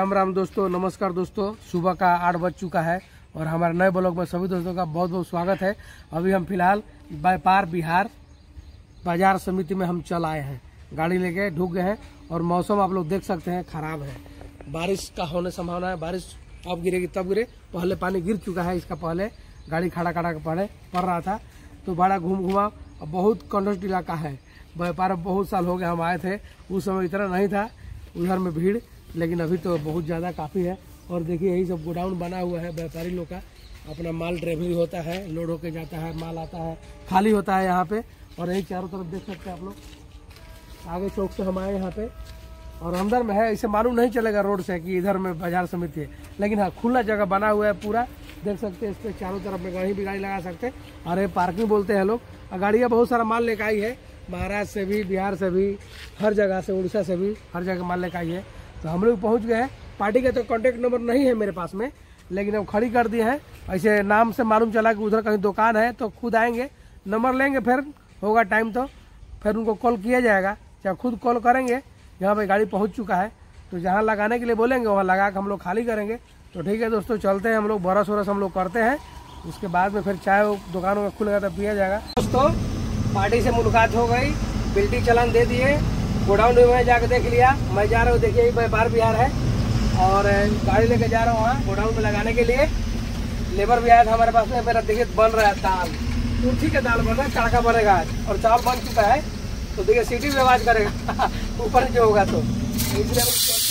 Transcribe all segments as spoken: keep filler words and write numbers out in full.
राम राम दोस्तों, नमस्कार दोस्तों। सुबह का आठ बज चुका है और हमारे नए ब्लॉग में सभी दोस्तों का बहुत बहुत स्वागत है। अभी हम फिलहाल व्यापार बिहार बाजार समिति में हम चल आए हैं, गाड़ी लेके ढुक गए हैं और मौसम आप लोग देख सकते हैं खराब है, बारिश का होने संभावना है। बारिश अब गिरेगी तब गिरे, पहले पानी गिर चुका है, इसका पहले गाड़ी खड़ा खड़ा के पड़े पड़ रहा था तो बड़ा घूम घुमा। बहुत कंडस्ट इलाका है, व्यापार बहुत साल हो गए हम आए थे, उस समय इतना नहीं था उधर में भीड़, लेकिन अभी तो बहुत ज़्यादा काफ़ी है। और देखिए यही सब गोडाउन बना हुआ है, व्यापारी लोग का अपना माल ड्राइवरी होता है, लोड होके जाता है, माल आता है, खाली होता है यहाँ पे। और यही चारों तरफ देख सकते हैं आप लोग, आगे चौक से हम आए यहाँ पे और अंदर में है, इसे मालूम नहीं चलेगा रोड से कि इधर में बाजार समिति है, लेकिन हाँ खुला जगह बना हुआ है पूरा, देख सकते हैं। इस पर चारों तरफ में कहीं भी गाड़ी लगा सकते हैं और ये पार्किंग बोलते हैं लोग। गाड़ियाँ बहुत सारा माल लेकर आई है, महाराष्ट्र से भी, बिहार से भी, हर जगह से, उड़ीसा से भी, हर जगह माल लेकर आई है। तो हम लोग पहुँच गए हैं। पार्टी का तो कॉन्टेक्ट नंबर नहीं है मेरे पास में, लेकिन हम खड़ी कर दिए हैं। ऐसे नाम से मालूम चला कि उधर कहीं दुकान है तो खुद आएंगे, नंबर लेंगे, फिर होगा टाइम तो फिर उनको कॉल किया जाएगा, चाहे खुद कॉल करेंगे। यहाँ पे गाड़ी पहुँच चुका है तो जहाँ लगाने के लिए बोलेंगे वहाँ लगा के हम लोग खाली करेंगे। तो ठीक है दोस्तों, चलते हैं हम लोग, बरस वरस हम लोग करते हैं, उसके बाद में फिर चाय दुकानों में खुलेगा तो पिया जाएगा। दोस्तों पार्टी से मुलाकात हो गई, बिल्टी चलान दे दिए, गोडाउन में मैं जाकर देख लिया। मैं जा रहा हूँ, देखिए व्यापार बिहार है और गाड़ी लेके जा रहा हूँ वहाँ गोडाउन में लगाने के लिए। लेबर भी आया था हमारे पास में, मेरा देखिए बन रहा है दाल, कुर्सी का दाल बन रहा है, तड़का बनेगा आज और चावल बन चुका है। तो देखिए सीटी भी आवाज करेगा ऊपर जो होगा तो इसलिए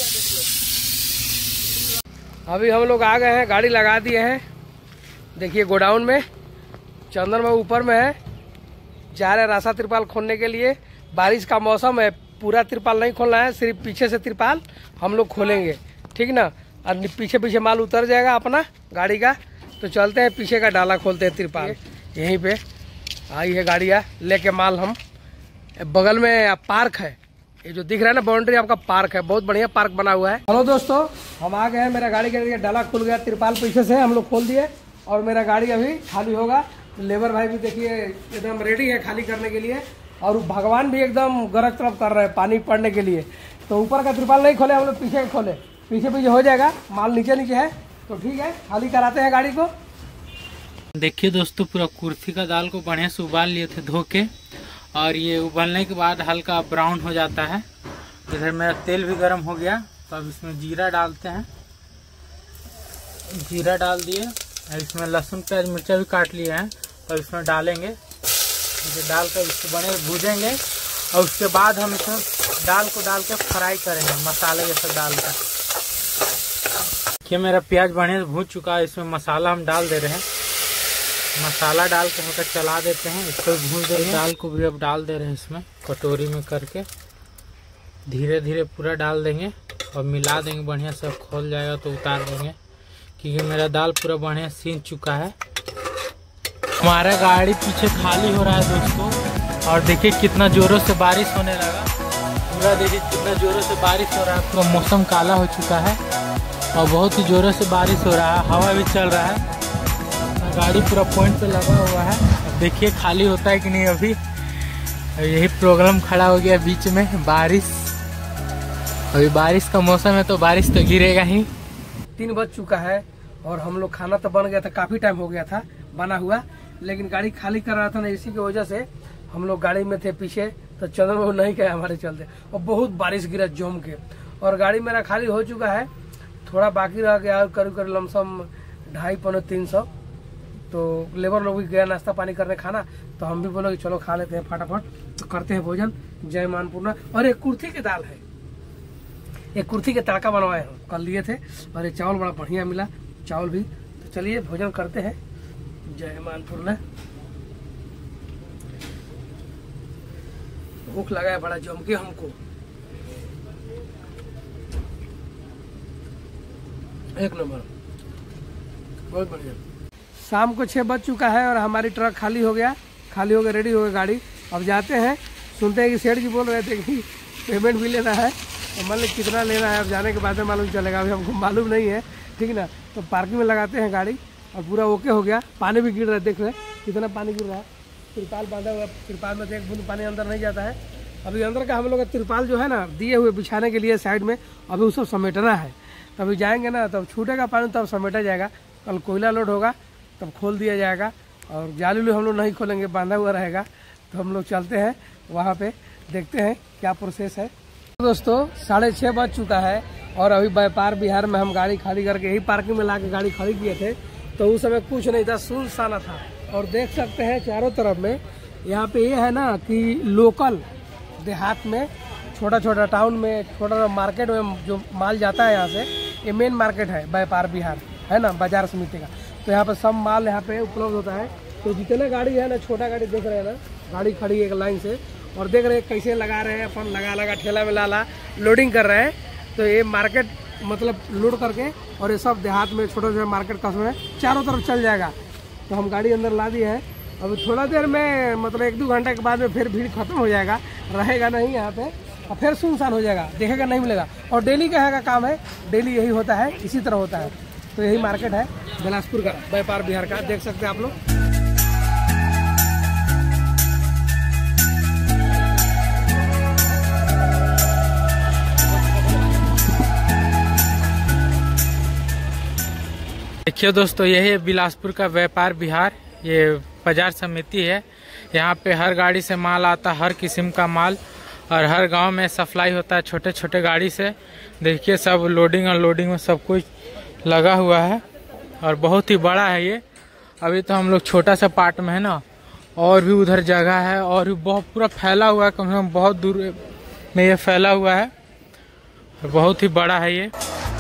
अभी हम लोग आ गए हैं, गाड़ी लगा दिए हैं। देखिए गोडाउन में चंदन में ऊपर में है, जा रहे रास्ता तिरपाल खोलने के लिए। बारिश का मौसम है, पूरा तिरपाल नहीं खोलना है, सिर्फ पीछे से तिरपाल हम लोग खोलेंगे, ठीक ना। और पीछे पीछे माल उतर जाएगा अपना गाड़ी का। तो चलते हैं, पीछे का डाला खोलते हैं तिरपाल। यहीं पे आई है गाड़ियाँ लेके माल। हम बगल में पार्क है, ये जो दिख रहा है ना बाउंड्री, आपका पार्क है, बहुत बढ़िया पार्क बना हुआ है। हेलो दोस्तों, हम आ गए हैं, मेरा गाड़ी का डाला खुल गया, तिरपाल पीछे से हम लोग खोल दिए और मेरा गाड़ी अभी खाली होगा। लेबर भाई भी देखिए एकदम रेडी है खाली करने के लिए और भगवान भी एकदम गरज तरफ कर रहे हैं पानी पड़ने के लिए। तो ऊपर का तिरपाल नहीं खोले, हम लोग पीछे खोले, पीछे पीछे हो जाएगा, माल नीचे नीचे है तो ठीक है, खाली कराते हैं गाड़ी को। देखिए दोस्तों, पूरा कुर्थी का दाल को बढ़िया से उबाल लिए थे धो के, और ये उबालने के बाद हल्का ब्राउन हो जाता है। इधर मेरा तेल भी गर्म हो गया, तो अब इसमें जीरा डालते हैं। जीरा डाल दिए, इसमें लहसुन प्याज मिर्चा भी काट लिए हैं तो इसमें डालेंगे। इसे डाल कर इसको बने भूजेंगे और उसके बाद हम इसमें दाल को डाल के फ्राई करेंगे मसाले ये सब डाल कर। देखिए मेरा प्याज बढ़िया से भूज चुका है, इसमें मसाला हम डाल दे रहे हैं। मसाला डाल के होकर चला देते हैं, इसको भून दे रहे हैं। दाल को भी अब डाल दे रहे हैं इसमें कटोरी में करके, धीरे धीरे पूरा डाल देंगे और मिला देंगे बढ़िया से। खोल जाएगा तो उतार देंगे, क्योंकि मेरा दाल पूरा बढ़िया सीन चुका है। हमारा गाड़ी पीछे खाली हो रहा है दोस्तों, और देखिए कितना जोरों से बारिश होने लगा, पूरा देखिए कितना जोरों से बारिश हो रहा है। पूरा मौसम काला हो चुका है और बहुत ही जोरों से बारिश हो रहा है, हवा भी चल रहा है। गाड़ी पूरा पॉइंट पे लगा हुआ है, अब देखिए खाली होता है कि नहीं। अभी यही प्रॉब्लम खड़ा हो गया बीच में, बारिश, अभी बारिश का मौसम है तो बारिश तो गिरेगा ही। तीन बज चुका है और हम लोग खाना तो बन गया था, काफी टाइम हो गया था बना हुआ, लेकिन गाड़ी खाली कर रहा था ना, इसी की वजह से हम लोग गाड़ी में थे पीछे, तो चंदन बाबू नहीं गए हमारे चलते, और बहुत बारिश गिरा जम के। और गाड़ी मेरा खाली हो चुका है, थोड़ा बाकी रह गया, करीब करीब लमसम ढाई पौने तीन सौ। तो लेबर लोग भी गया नाश्ता पानी करने खाना, तो हम भी बोले कि चलो खा लेते हैं फटाफट, तो करते हैं भोजन। जय मानपूर्णा। और एक कुर्थी की दाल है, एक कुर्थी के तड़का बनवाए हम कल लिए थे, और ये चावल बड़ा बढ़िया मिला, चावल भी। तो चलिए भोजन करते हैं। जय मानपूर्णा। भूख लगा है बड़ा जम के हमको, एक नंबर, बहुत बढ़िया। शाम को छः बज चुका है और हमारी ट्रक खाली हो गया, खाली हो गया, रेडी हो गई गाड़ी। अब जाते हैं, सुनते हैं कि सेठ जी बोल रहे थे कि पेमेंट भी लेना है, तो मतलब कितना लेना है अब जाने के बाद में मालूम चलेगा, अभी हमको मालूम नहीं है, ठीक ना। तो पार्किंग में लगाते हैं गाड़ी और पूरा ओके हो गया। पानी भी गिर रहा है, देख रहे कितना पानी गिर रहा है, तिरपाल बांधा हुआ, तिरपाल में एक बूंद पानी अंदर नहीं जाता है। अभी अंदर का हम लोग का तिरपाल जो है ना दिए हुए बिछाने के लिए साइड में, अभी उसको समेटना है। कभी जाएंगे ना तब छूटेगा पानी तब समेटा जाएगा। कल कोयला लोड होगा तब खोल दिया जाएगा और जाली उली हम लोग नहीं खोलेंगे, बांधा हुआ रहेगा। तो हम लोग चलते हैं वहाँ पे, देखते हैं क्या प्रोसेस है। दोस्तों साढ़े छः बज चुका है और अभी व्यापार बिहार में हम गाड़ी खड़ी करके यही पार्किंग में ला के गाड़ी खड़ी किए थे। तो उस समय कुछ नहीं था, सुनसान था। और देख सकते हैं चारों तरफ में यहाँ पे ये है ना कि लोकल देहात में छोटा छोटा टाउन में छोटा मार्केट में जो माल जाता है यहाँ से, ये मेन मार्केट है व्यापार बिहार है ना, बाजार समिति का। तो यहाँ पे सब माल यहाँ पे उपलब्ध होता है। तो जितने गाड़ी है ना, छोटा गाड़ी देख रहे हैं ना, गाड़ी खड़ी है एक लाइन से और देख रहे हैं कैसे लगा रहे हैं, अपन लगा लगा ठेला में लाला लोडिंग कर रहे हैं। तो ये मार्केट मतलब लोड करके और ये सब देहात में छोटे छोटे मार्केट कस्बे में चारों तरफ चल जाएगा। तो हम गाड़ी अंदर ला दिए हैं। अभी थोड़ा देर में मतलब एक दो घंटे के बाद में फिर भीड़ खत्म हो जाएगा, रहेगा नहीं यहाँ पे और फिर सुनसान हो जाएगा, देखेगा नहीं मिलेगा। और डेली का है काम है, डेली यही होता है, इसी तरह होता है। तो यही मार्केट है बिलासपुर का व्यापार बिहार का, देख सकते हैं आप लोग। देखिए दोस्तों, यही है बिलासपुर का व्यापार बिहार। ये बाजार समिति है। यहाँ पे हर गाड़ी से माल आता, हर किस्म का माल, और हर गांव में सप्लाई होता है छोटे छोटे गाड़ी से। देखिए सब लोडिंग अनलोडिंग में सब कुछ लगा हुआ है और बहुत ही बड़ा है ये। अभी तो हम लोग छोटा सा पार्ट में है ना, और भी उधर जगह है और भी बहुत पूरा फैला हुआ है, कम से कम बहुत दूर में ये फैला हुआ है, बहुत ही बड़ा है ये।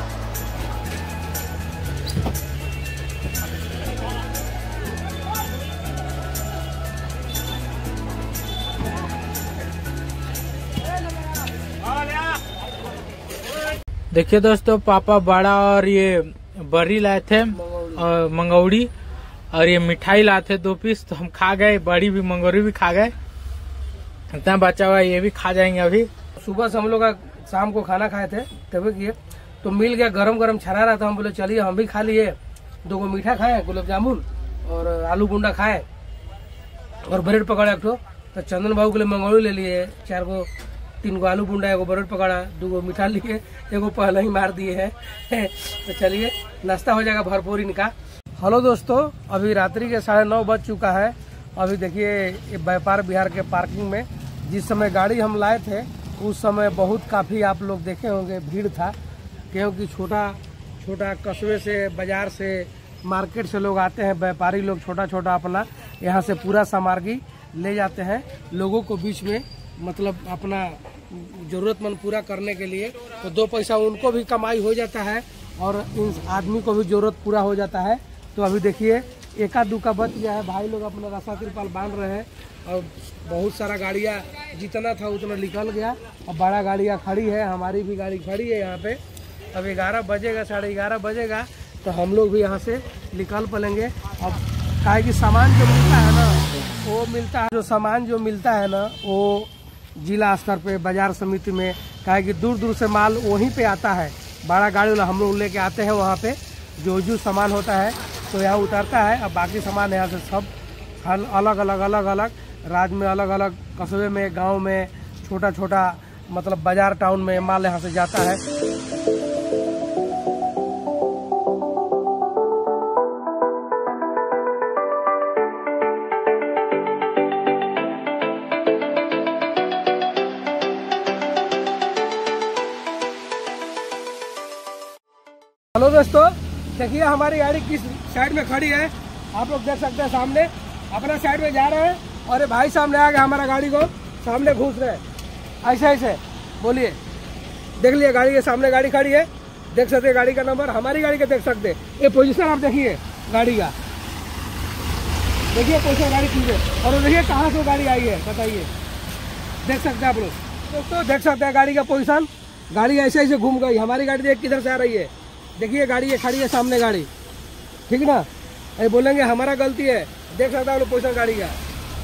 देखिए दोस्तों, पापा बड़ा और ये बड़ी लाए थे और मंगौड़ी, और ये मिठाई लाए थे दो पीस। तो हम खा गए, बड़ी भी मंगौड़ी भी खा गए। इतना बचा हुआ ये भी खा जाएंगे अभी। सुबह से हम लोग शाम को खाना खाए थे तभी किए, तो मिल गया गरम गरम छना रहा था। हम बोले चलिए हम भी खा लिए, दो गो मीठा खाए, गुलाब जामुन और आलू गुंडा खाए और ब्रेड पकड़ा एक ठो। तो चंदन बाबू के लिए मंगौड़ी ले लिए, चार गो तीन गो आलू बुंडा, एगो ब्रेड पकड़ा, दो गो मीठा लिए, एगो पहले ही मार दिए हैं। तो चलिए नाश्ता हो जाएगा भरपूर इनका। हेलो दोस्तों, अभी रात्रि के साढ़े नौ बज चुका है। अभी देखिए व्यापार बिहार के पार्किंग में जिस समय गाड़ी हम लाए थे उस समय बहुत काफ़ी आप लोग देखे होंगे भीड़ था, क्योंकि छोटा छोटा कस्बे से, बाजार से, मार्केट से लोग आते हैं। व्यापारी लोग छोटा छोटा अपना यहाँ से पूरा सामग्री ले जाते हैं लोगों को बीच में, मतलब अपना जरूरतमंद पूरा करने के लिए। तो दो पैसा उनको भी कमाई हो जाता है और इन आदमी को भी जरूरत पूरा हो जाता है। तो अभी देखिए एका दुका बच गया है, भाई लोग अपना रास्ता तिरपाल बांध रहे हैं और बहुत सारा गाड़ियाँ जितना था उतना निकल गया। अब बड़ा गाड़ियाँ खड़ी है, हमारी भी गाड़ी खड़ी है यहाँ पे। अब ग्यारह बजेगा, साढ़े ग्यारह बजेगा तो हम लोग भी यहाँ से निकल पड़ेंगे। अब काहे कि सामान जो मिलता है ना वो मिलता है जो सामान जो मिलता है ना वो जिला स्तर पे बाजार समिति में, काहे कि दूर दूर से माल वहीं पे आता है। बड़ा गाड़ी वाला हम लोग लेके आते हैं, वहाँ पे जो जो सामान होता है तो यहाँ उतरता है। अब बाकी सामान यहाँ से सब अलग अलग अलग अलग राज्य में, अलग अलग कस्बे में, गांव में, छोटा छोटा मतलब बाजार टाउन में माल यहाँ से जाता है। हेलो दोस्तों, देखिए हमारी गाड़ी किस साइड में खड़ी है, आप लोग देख सकते हैं। सामने अपना साइड में जा रहे हैं और ये भाई सामने आ गए, हमारा गाड़ी को सामने घुस रहे हैं ऐसे ऐसे। बोलिए, देख लिए गाड़ी के सामने गाड़ी खड़ी है, देख सकते हैं गाड़ी का नंबर, हमारी गाड़ी का देख सकते हैं। ये पोजीशन आप देखिए गाड़ी का, देखिए पोजीशन गाड़ी की है और देखिए कहाँ से गाड़ी आई है बताइए, देख सकते हैं आप लोग। दोस्तों देख सकते हैं गाड़ी का पोजीशन, गाड़ी ऐसे ऐसे घूम गई। हमारी गाड़ी देख किधर से आ रही है, देखिए गाड़ी ये खड़ी है सामने गाड़ी, ठीक ना। अरे बोलेंगे हमारा गलती है, देख सकते हैं आप लोग पोजीशन गाड़ी का।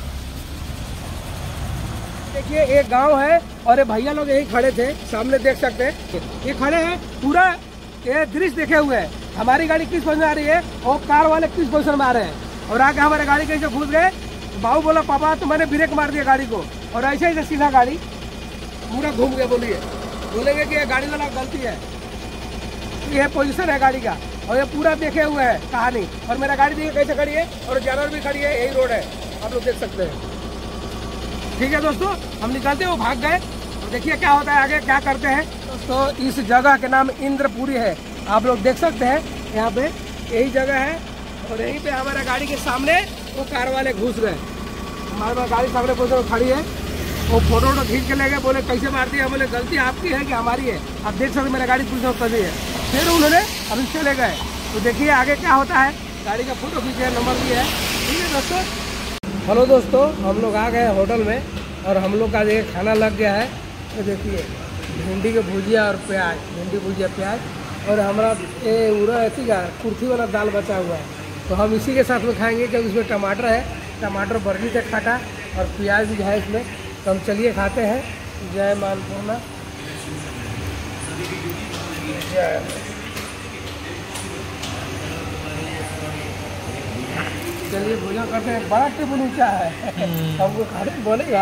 देखिए एक गांव है और ये भैया लोग यही खड़े थे सामने, देख सकते हैं ये खड़े हैं, पूरा ये दृश्य देखे हुए हैं। हमारी गाड़ी किस पोजीशन में आ रही है और कार वाले किस पोजीशन में आ रहे हैं, और आके हमारे गाड़ी कैसे घुस गए। बाबू बोला पापा तो मैंने ब्रेक मार दिया गाड़ी को, और ऐसे ऐसे सीधा गाड़ी पूरा घूम गया। बोलिए, बोलेंगे कि ये गाड़ी वाला गलती है। ये पोजीशन है गाड़ी का, और ये पूरा देखे हुए है कहानी। और मेरा गाड़ी देखिए कैसे खड़ी है, और जानवर भी खड़ी है, यही रोड है, आप लोग देख सकते हैं। ठीक है दोस्तों, हम निकलते हैं, वो भाग गए। तो देखिए क्या होता है आगे, क्या करते हैं। तो इस जगह के नाम इंद्रपुरी है, आप लोग देख सकते हैं। यहाँ पे यही जगह है, और यहीं पे हमारा गाड़ी के सामने वो कार वाले घुस गए। हमारे गाड़ी सामने कुछ खड़ी है, वो फोटो वोटो खींच के ले गए, बोले कैसे मार दिया। बोले गलती आपकी है कि हमारी है, आप देख सकते मेरा गाड़ी पुलिस में है। फिर उन्होंने अभी चले गए। तो देखिए आगे क्या होता है, गाड़ी का फोटो खींचे, नंबर भी है। ठीक है दोस्तों, हेलो दोस्तों, हम लोग आ गए होटल में, और हम लोग का देखिए खाना लग गया है। तो देखिए भिंडी की भुजिया और प्याज, भिंडी भुजिया प्याज, और हमारा ये उरा ऐसी का कुर्थी वाला दाल बचा हुआ है, तो हम इसी के साथ में खाएंगे, क्योंकि इसमें टमाटर है, टमाटर बर्जी से खाटा, और प्याज भी है इसमें। तो हम चलिए खाते हैं। जय मा अन्नपूर्णा, जय। चलिए भोजन करते हैं। बड़ा टेबल ऊंचा है, हमको खाने बोलेगा।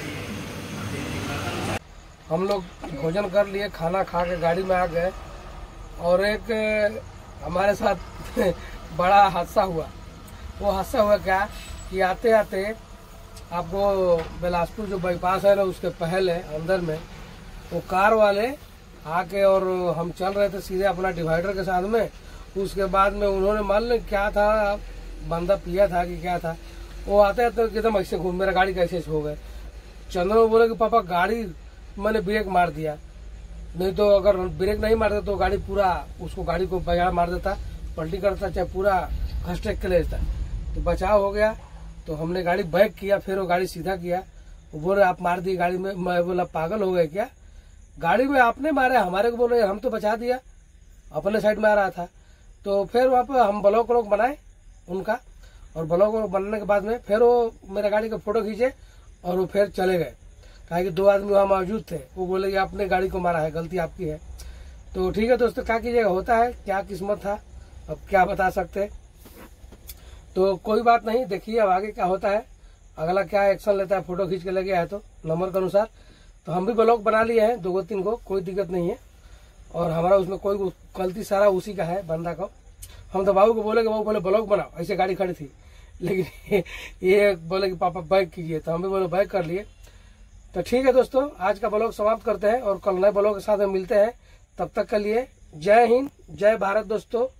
हम लोग भोजन कर लिए, खाना खा के गाड़ी में आ गए, और एक हमारे साथ बड़ा हादसा हुआ। वो हादसा हुआ क्या कि आते आते आपको बिलासपुर जो बाईपास है ना, उसके पहले अंदर में वो कार वाले आके, और हम चल रहे थे सीधे अपना डिवाइडर के साथ में। उसके बाद में उन्होंने मान लो क्या था, बंदा पिया था कि क्या था, वो आते आते एकदम ऐसे घूम, मेरा गाड़ी कैसे हो गए। चंद्र बोले कि पापा गाड़ी मैंने ब्रेक मार दिया, नहीं तो अगर ब्रेक नहीं मारता तो गाड़ी पूरा उसको गाड़ी को बजा मार देता, पलटी करता, चाहे पूरा घसटेक के ले जाता। तो बचाव हो गया। तो हमने गाड़ी बैक किया, फिर वो गाड़ी सीधा किया। वो बोल रहे आप मार दिए गाड़ी में। मैं बोला पागल हो गए क्या, गाड़ी में आपने मारा, हमारे को बोल रहे हम तो बचा दिया, अपने साइड में आ रहा था। तो फिर वहाँ पे हम ब्लॉक व्लॉक बनाए उनका, और ब्लॉक व्लॉक बनाने के बाद में फिर वो मेरा गाड़ी का फोटो खींचे, और वो फिर चले गए। कहा कि दो आदमी वहाँ मौजूद थे, वो बोले कि आपने गाड़ी को मारा है, गलती आपकी है। तो ठीक है दोस्तों, क्या कीजिएगा, होता है, क्या किस्मत था, अब क्या बता सकते। तो कोई बात नहीं, देखिए अब आगे क्या होता है, अगला क्या एक्शन लेता है। फोटो खींच के लगे है तो नंबर के अनुसार। तो हम भी ब्लॉग बना लिए हैं दो तीन को, कोई दिक्कत नहीं है, और हमारा उसमें कोई गलती सारा उसी का है, बंदा को। हम तो बाबू को बोले कि बाबू बोले ब्लॉग बनाओ, ऐसे गाड़ी खड़ी थी, लेकिन ये बोले कि पापा बैक कीजिए, तो हम भी बोले बैक कर लिए। तो ठीक है दोस्तों, आज का ब्लॉग समाप्त करते हैं, और कल नए ब्लॉग के साथ में मिलते हैं। तब तक के लिए जय हिंद, जय भारत दोस्तों।